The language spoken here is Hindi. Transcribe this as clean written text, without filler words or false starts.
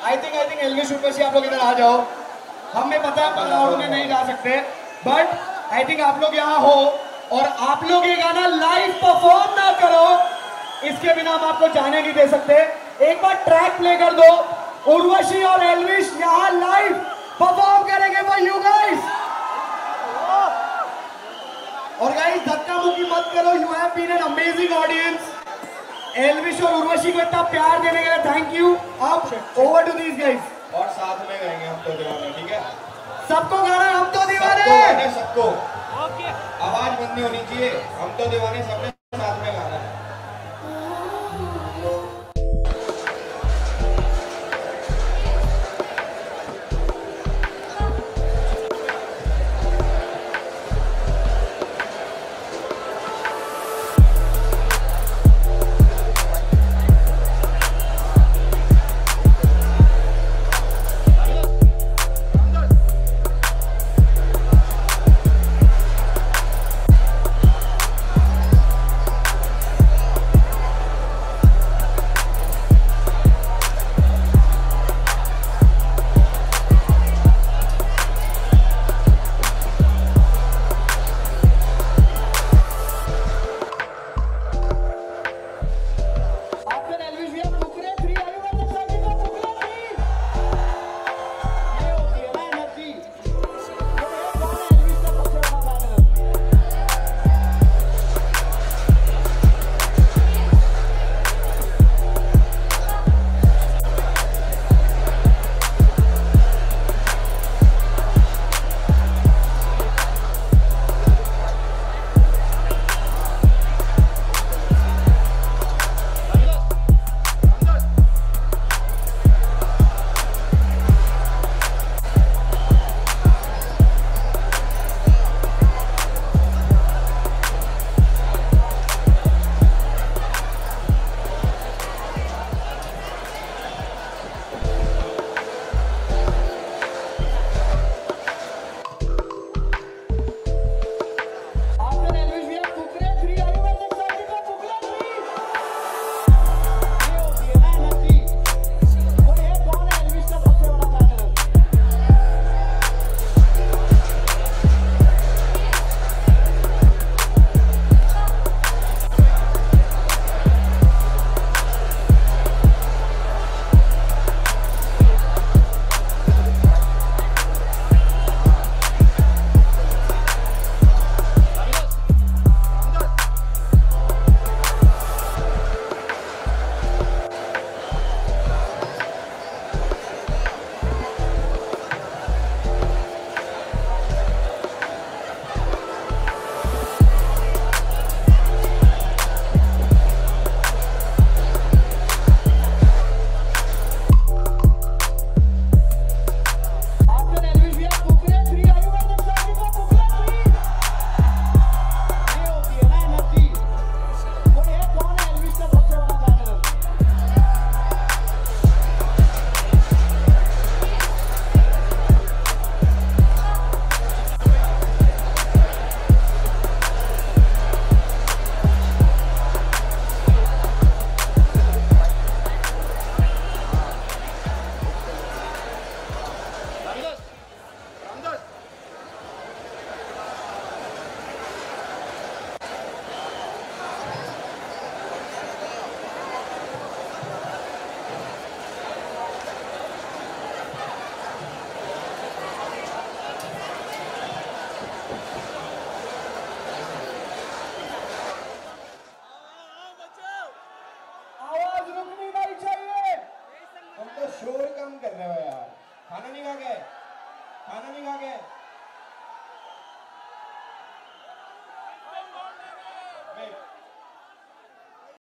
आई थिंक एल्विश उर्वशी आप लोग इधर आ जाओ। हमें पता है पलावड़ में नहीं जा सकते, बट आई थिंक आप लोग यहाँ हो और आप लोग ये गाना लाइव परफॉर्म ना करो, इसके बिना हम आपको जाने नहीं दे सकते। एक बार ट्रैक प्ले कर दो, उर्वशी और एल्विश यहाँ लाइव परफॉर्म करेंगे फॉर यू गाइस। और गाइस धक्का मुक्की मत करो, you have been an amazing audience. Elvish और उर्वशी को इतना प्यार देने के लिए थैंक यू। अब ओवर टू दीस गाइस। और साथ में गाएंगे हम तो दीवाने, ठीक है? सबको गाना हम तो दीवाने, सबको आवाज बंद नहीं होनी चाहिए। हम तो दीवाने सबने साथ में गाना है। शोर कम कर रहे हो यार। खाना नहीं खा गए? खाना नहीं खा गए?